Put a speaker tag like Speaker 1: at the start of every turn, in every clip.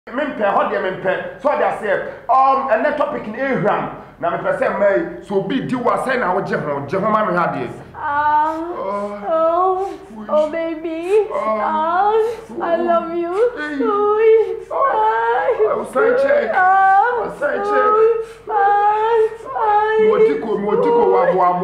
Speaker 1: Mempe ho de mempe so de ase and that topic in ehram na me pese mai so bi di wa sai na wo je ho ma me ha de
Speaker 2: oh baby I love you
Speaker 1: I'm saying check mo tiko wa mo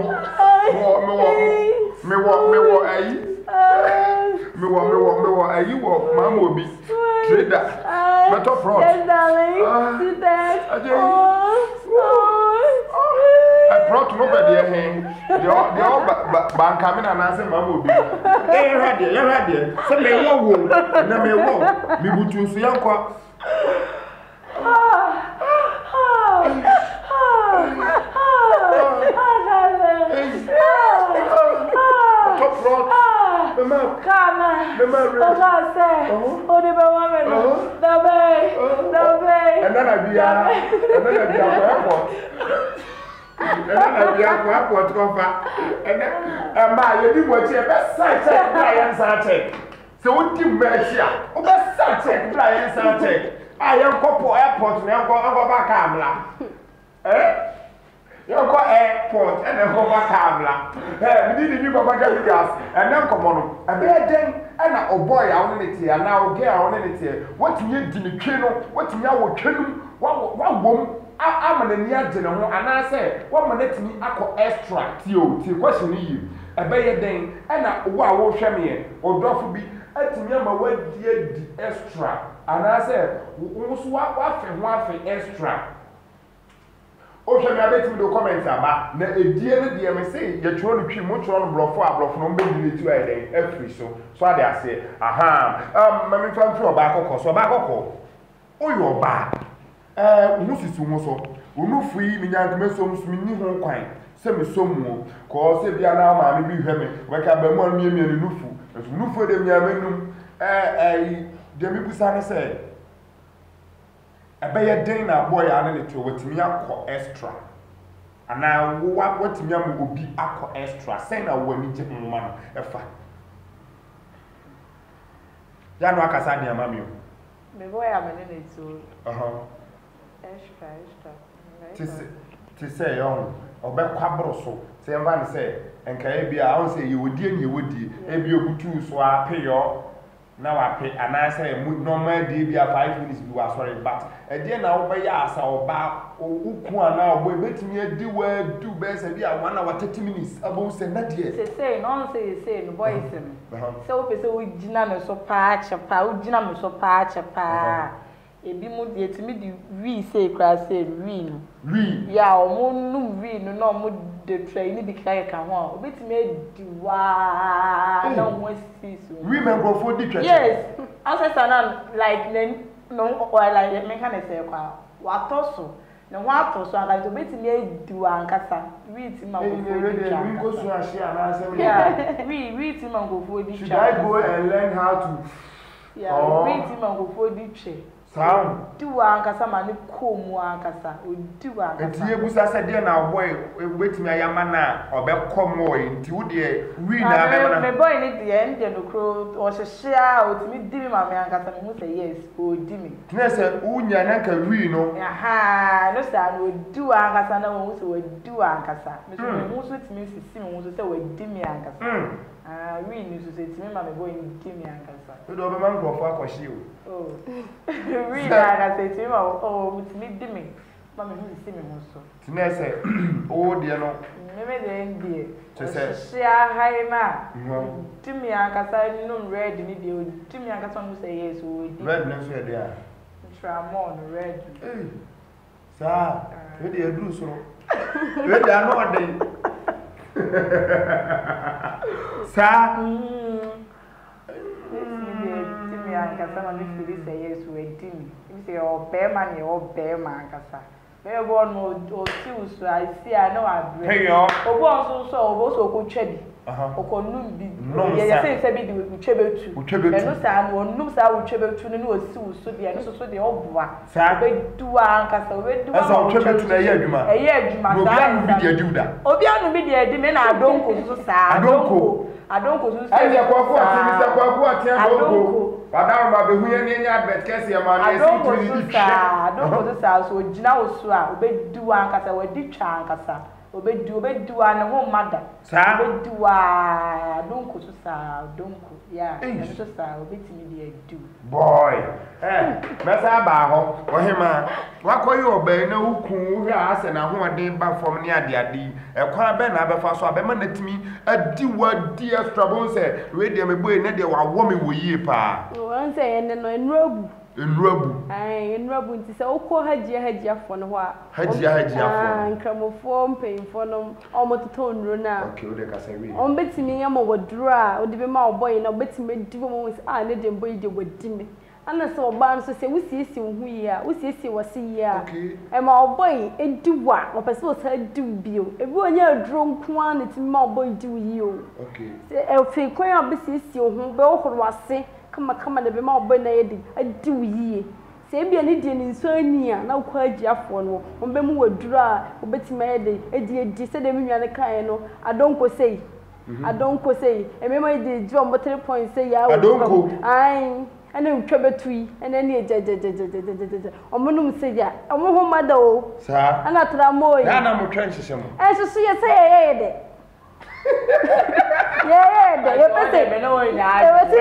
Speaker 1: ayi wo mama obi trader metal fraud
Speaker 2: yes darling see that
Speaker 1: I brought no be there the all banka me na say mama obi radio say me wo na me wo me butu so yankwa top fraud Mama, and then I be airport cover. And then my you did what you best side check Brian Satek. So what you measure? Oh, best side check Brian Satek. I am couple airport now go back camera. You go airport and then go back camera. We need you go back gas and then come on. And then and oh boy, I want it here. Now girl, I want it here. What you need in the what you know what boom. I'm an near general and I say 1 minute me ako extra tio question you. A better thing and I won't share me or drop be at me my word the extra. And I say what extra. O hwe me abeti me do comment aba na edie ne de me say ye tro no twi mo tro no blofo no be di tu ayi den afri so ade ase aha mami fam fi oba akoko so oba akoko oyo oba musisi wo so onu fui mi nyank me so musumi ni ho kwan se me so mu ko se bia na ma me bi hwe me we ka ba mu anu emi ni nufu nufu de mi amenum de mi busa ne say Ebeye den na boy ya ne to watimi akọ extra ana watimi am obi akọ extra say na wani je mma no efa ya no akasa de amami o
Speaker 2: me boy am ne to extra ti say yo obekwa so say mba ne say enka e bia I won say ye wodi anye wodi e bia obutu so a peyo na wa pe anasa normal day be 5 minutes be was sorry but e dey na wo be ya asa oba uku ana obo betimi adi wa do be say be 1 hour 30 minutes abo say na dey say no say no boy sim so we say we gina no so pa chapa we gina no so pa chapa ebi mu de etimi di we say kra say we no ya o mu nu we no no mu de try ni bi ka ho obetimi di wa na wo see so
Speaker 1: we men go for the church
Speaker 2: yes ancestor na like no or like me can say kwa watoso na watoso anga to betimi di wa ankasa we ti ma go for the church
Speaker 1: we go so share na say
Speaker 2: we ti ma go for the church.
Speaker 1: Should I go and learn how to
Speaker 2: we ti ma go for the church.
Speaker 1: Sound
Speaker 2: Do ankasa mani komu ankasa odi ankasa
Speaker 1: enti ebusa se de na boy wetimi ayama na obekom o enti wo de wi na be na
Speaker 2: me boy ni de ende no kro o hyehyea otimi di mi mama ankasa me hu say yes o di mi
Speaker 1: tne se unya na ka wi no
Speaker 2: aha no sa no odi ankasa na wo hu say odi ankasa me so me hu so timi sisi me hu so say odi mi ankasa wi ni so say timi mama boy ni di mi ankasa
Speaker 1: do be man go for akoshi o
Speaker 2: oh we na say timi o timi di mi mama hu sisi me hu so
Speaker 1: tne se o de no
Speaker 2: me de ndie
Speaker 1: to say
Speaker 2: share high na timi ankasa num red ni de timi ankasa no say yes o di
Speaker 1: red no so de a
Speaker 2: tramon red
Speaker 1: sa we de aduru so we de ano ade sa timi ankasa ma me feel say yes o di mi if say o be man e o be man ankasa me go no o si usu I see I know abre hey yo
Speaker 2: obo so obo so ko twedi okonum bi ye say bi di utwebetu eno sa no onum sa utwebetu no o si usu de eno so de oboa be duwa ankasa be duwa
Speaker 1: asa utwebetu na ye adwuma sa obi anu bi de adiuda
Speaker 2: obi anu bi de adi me na adonko so sa adonko so
Speaker 1: aye kwa kwa ati adonko Madam ma be hu ye ni nya advert kesi ya ma na
Speaker 3: si tu di twa. Don't go to sa so gina osu a obedi wa nkasa wadi twa nkasa. Obedi wa ne ho mada. Obedi wa don't go to sa don't go. Yeah. So sa obeti mi dey do.
Speaker 1: Boy. Mesa ba ho. Ohima. Wakoyi oba na hukun hwe ase na ho aden ba fom ne ade kwa be na abefa so abema natimi adi wadi extra bon se we dey me boy na dey wa wo me wo yie pa.
Speaker 4: Won se ye no enurabu. Enurabu nti se ukọ hagia fo no ho a. Hagia fo. Nkramofo mpemfo no omototo nro na.
Speaker 1: Okay, we dey ka say we.
Speaker 4: On betimi ya mo woduro a odi be ma oboy na betimi di mo mo ne de boy de wadi me. Ana so oba nso se wusiesie wo hu yi a wusiesie wose yi a.
Speaker 1: Okay.
Speaker 4: E ma oboy ediwa opese o sa diw bio. Ebi onya aduro nko an netimi ma oboy diw yi o.
Speaker 1: Okay.
Speaker 4: Se e fe kwan a besiesie wo hu be wo horo ase. Kama de be ma obo na yedi adi wiye se bia ne die ni nso ani a na kwa agiafo no ombe mu waduru a obetima yedi edi se de menwa ne kan no adonko sei emema yedi ji ombo 3 points sei ya
Speaker 1: adonko
Speaker 4: ai ene utwa betui ene ne jejejejejejeje omunum sei ya omo ho mada o
Speaker 1: sa
Speaker 4: ana tra moyi
Speaker 1: na mo twa nhihye mo
Speaker 4: so ye sei ye de yeah, you better be no na.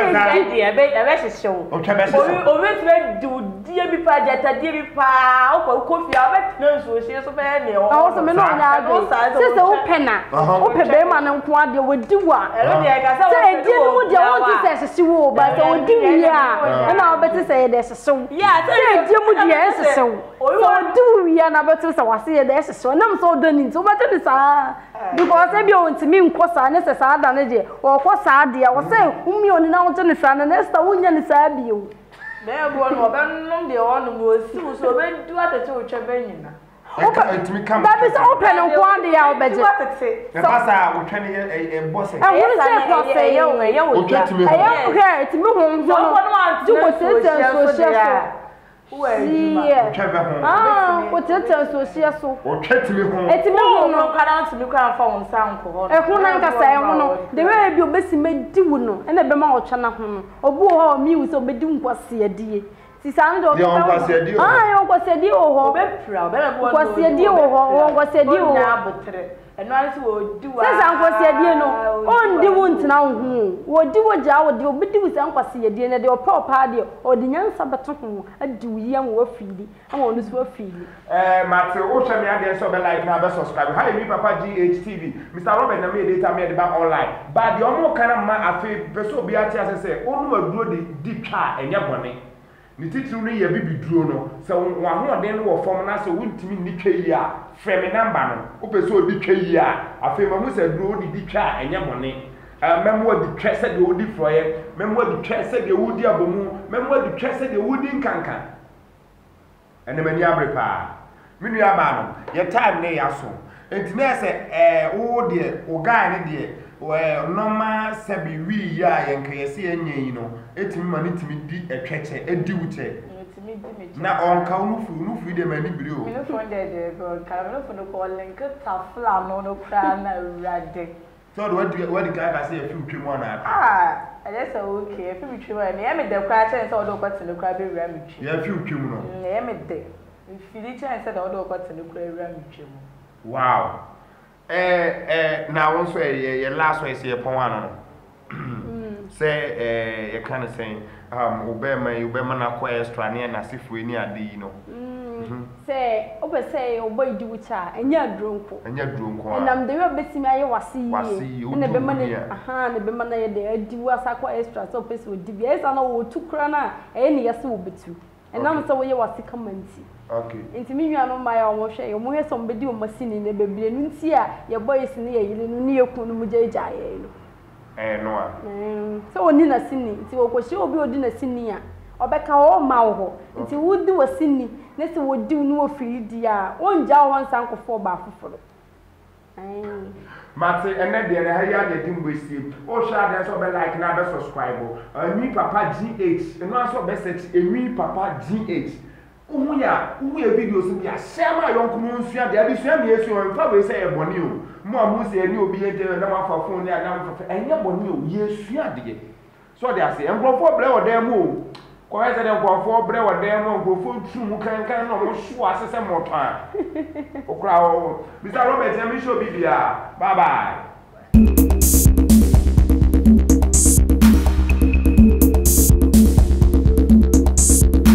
Speaker 4: Ebe show.
Speaker 1: O twa be show.
Speaker 3: O bet do die bi pa jata die bi pa. O ko fi a bet na so hye so be me o.
Speaker 4: O so me no nya ado. Se se o pena. O pe be ma na nko ade wodi wa.
Speaker 3: Ero de ka sa
Speaker 4: o. Se die no mu de won ti se hye wo ba se o di wi a. Na o bet se de hye so.
Speaker 3: Yeah,
Speaker 4: se die mu de hye so. So do wi a na bet se wase de hye so. Na m so do ni so bet de sa. Because e bi o ntimi nko sa ne se sa da ne je. O ko sa de a wo se umi oni na wo te ne sa na nesta wo nya ne sa bi o.
Speaker 3: Me go no be num de o no mo si so be du atete o twa be nyina.
Speaker 1: Etimi kam.
Speaker 4: Ba bi se open nko ande ya obeje.
Speaker 1: E pasa wo twa ne e boss e.
Speaker 4: Wo se ko se ye o.
Speaker 1: O twa timi ho.
Speaker 4: Ayo etimi ho ho no. Du ko se social.
Speaker 1: Yeah.
Speaker 4: What tell social so.
Speaker 1: O twa timi ho.
Speaker 4: Etimi ho no
Speaker 3: kana timi kan fa won san ko ho.
Speaker 4: E ho na nka sa e ho no. De we bi obesi medi wo no. E na be ma otwa na ho no. Obu ho mi wu so obedi nkwase adie. Si san do
Speaker 1: yo nkwase adie.
Speaker 4: Yo nkwase adie wo ho.
Speaker 3: Obepra, obela bo.
Speaker 4: Nkwase adie wo ho, nkwase adie wo.
Speaker 3: Na abotre. Eno anse wo di wa.
Speaker 4: Se san nkwase adie no. On di wo ntina ho. Wo di wo ja wo di obedi wo san nkwase adie na de opa adie. Odi nyansa beto ho. Adi wo yam wo afili. Ama onu so afili.
Speaker 1: Mate o hwe me ade so be like na be subscribe. Hi me papa GHTV. Mr. Robert na me data me de ba online. Ba de omo kana ma afi person obi ati asese onu aduro di twa enye bone. Ni titiri no ye bibiduro no. Se wa ho oden no wo fom na se wontimi ni twa yi a frame number no. O pese odi twa yi a afi ma mu se duro di twa enye bone. Memo di twa se de odi froye. Memo di twa se de odi abomu. Memo di twa se de odi nkankan. Ene mani abre pa. Minu ya ba no. Ye time ne ya so. Enti na se wo de wo guy ne de normal sabi wi ya yenka yesi enyi no. Etimi mani timi di etweche edi wuche. Na onka unufu de mani biri o.
Speaker 3: Minu fon de go kamera fon ko link tafla no kra na urade.
Speaker 1: So what the guy say a few trim one na.
Speaker 3: I just okay, a few trim one. Me de kra chen say odo kwat ne kra be wura mi trim.
Speaker 1: Yeah, few trim no.
Speaker 3: Me de. Fili chen say odo kwat ne kra wura mi trim.
Speaker 1: Wow. Na won so ye last one say pon one no. Say you kind of saying obema na kwa extra ne na sifu ni ade no.
Speaker 4: Say obe say oboy di wucha enya dronko.
Speaker 1: Enya dronko.
Speaker 4: Enam de we betimi aye wase yi. Na be ma na na be ma na ye de adi wasa kwa extra so pese odi bi. Esa na wo tukura na ne yese wo betu. Enam so we ye wase kamanti.
Speaker 1: Okay.
Speaker 4: Inti mi nwa no ma ya omo hwe yo mo hwe so mbedi o machine ne bebire nu nti a ye boy si ne ye yile nu ne ye kunu mu jaija ye no.
Speaker 1: No a.
Speaker 4: So oni na sini nti wo kwhye obi odi na sini a obeka wo ma wo ho nti wudi wo sini ne se wodi nu wo firi di a onja wo nsankofo ba afoforo.
Speaker 1: Mate ene de na ha ya de dimbosie o sha de so be like na be subscribe Enwi papa GH eno aso be search Enwi papa GH uhu ya videos bi a share ma yon kumu nsua de abi sua mi esu on fa we say e boni o mo amu se ani obi ente na ma fa phone ya na ma fa enye boni o ye sua de so they say nkrofo bre odam o ko he say dem nkrofo bre odam o nkrofo tu mu kankan no mo so asese moto a okra o Mr. Robert ya mi show bibia bye bye